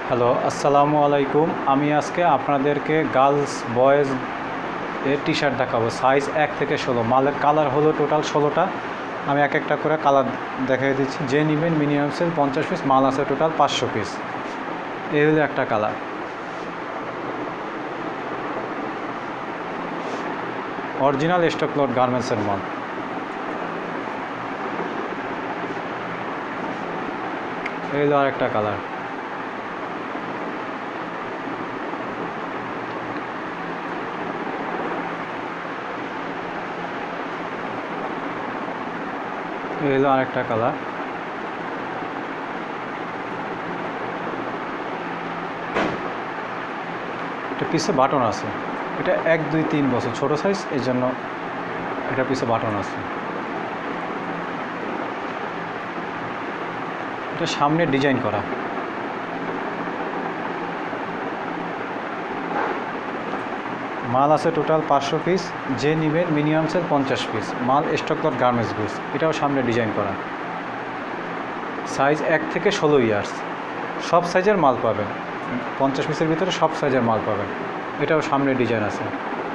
Hello, আসসালামু আলাইকুম। আমি আজকে আপনাদেরকে গার্লস বয়েজ এর টি শার্ট দেখাবো সাইজ 1 থেকে 16। মালের কালার হলো টোটাল 16টা। আমি এক একটা করে কালার দেখিয়ে দিচ্ছি। যে নেবেন মিনিমাম সেল 50 পিস, মাল আছে টোটাল 500 পিস। এই হলো একটা কালার, অরিজিনাল স্টকলট গার্মেন্টসের মাল। এই হলো আরেকটা কালার, এই হলো আরেকটা কালার। এটা পিছে বাটন আছে, এটা 1, 2, 3 বছর ছোট সাইজ, এই জন্য এটা পিছে বাটন আছে। এটা সামনে ডিজাইন করা। মাল আছে টোটাল 500 পিস। যে নেবেন মিনিমাম সেল 50 পিস। মাল স্টকলট গার্মেন্টস গুডস। এটাও সামনে ডিজাইন করা। সাইজ 1 থেকে 16 ইয়ার্স। সব সাইজের মাল পাবেন, 50 পিসের ভিতরে সব সাইজের মাল পাবেন। এটাও সামনে ডিজাইন আছে।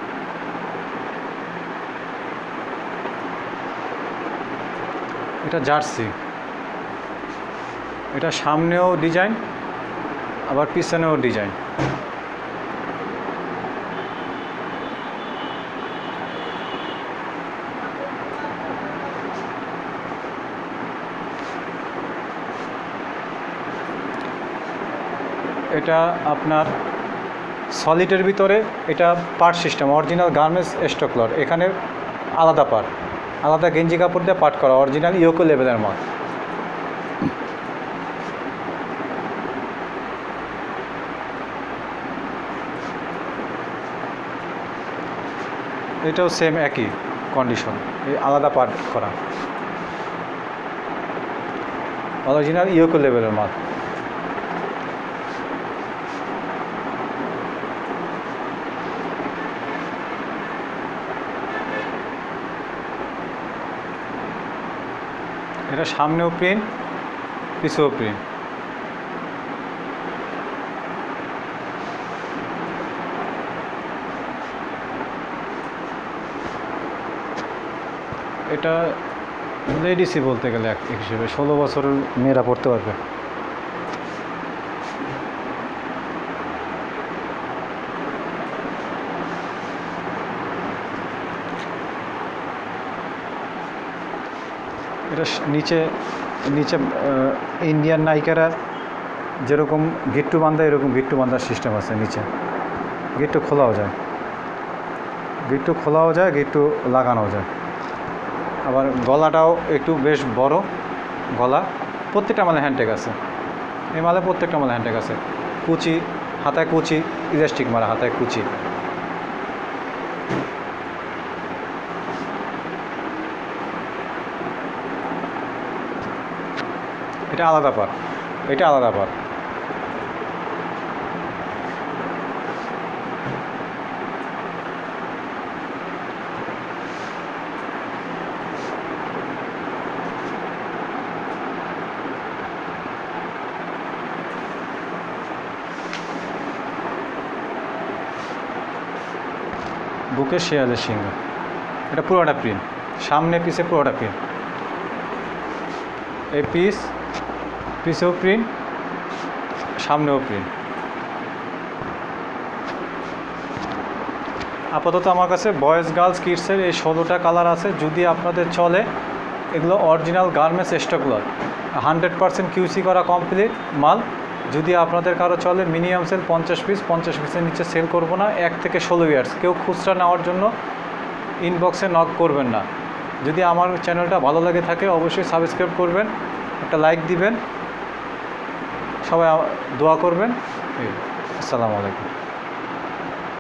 এটা জার্সি, এটা সামনেও ডিজাইন আবার পিছনেও ডিজাইন। এটা আপনার সলিডের ভিতরে, এটা part system, original garments stock lot. এখানে আলাদা পার্ট, আলাদা গেঞ্জি কাপড় দিয়ে পার্ট করা, অরিজিনাল ইয়োকো লেভেলের মাল। এটাও সেম একই কন্ডিশন, এই আলাদা পার্ট করা, অরিজিনাল ইয়োকো লেভেলের মাল। এটা সামনেও প্রিন্ট, পিছেও প্রিন্ট। এটা লেডিসই বলতে গেলে এক হিসেবে 16 বছরের মেয়েরা পড়তে পারবে। এটা নিচে নিচে ইন্ডিয়ান নায়িকারা যেরকম গিট্টু বাঁধা, এরকম গিট্টু বাঁধার সিস্টেম আছে। নিচে গিট্টু খোলাও যায়, গিট্টু খোলাও যায়, গিট্টু লাগানো যায়। আবার গলাটাও একটু বেশ বড় গলা। প্রত্যেকটা মালে হ্যান্ডটেক আছে, এই মালে প্রত্যেকটা মালে হ্যান্ডটেক আছে। কুচি, হাতায় কুচি, ইলাস্টিক মারা, হাতায় কুচি। এটা আলাদা পার্ট, এটা আলাদা পার্ট। বুকের শেয়ালের সিংহ, এটা পুরোটা প্রিন্ট, সামনে পিছে পুরোটা প্রিন্ট। এই পিছেও প্রিন্ট, সামনেও প্রিন্ট। আপাতত আমার কাছে বয়েজ গার্লস কিডসের এই 16টা কালার আছে। যদি আপনাদের চলে, এগুলো অরিজিনাল গার্মেন্টস স্টকলট, 100% কিউসি করা কমপ্লিট মাল। যদি আপনাদের কারো চলে, মিনিমাম সেল 50 পিস, 50 পিসের নিচে সেল করব না। 1 থেকে 16 ইয়ার্স। কেউ খুচরা নেওয়ার জন্য ইনবক্সে নক করবেন না। যদি আমার চ্যানেলটা ভালো লাগে থাকে, অবশ্যই সাবস্ক্রাইব করবেন, একটা লাইক দিবেন, সবাই দোয়া করবেন। আসসালামু আলাইকুম।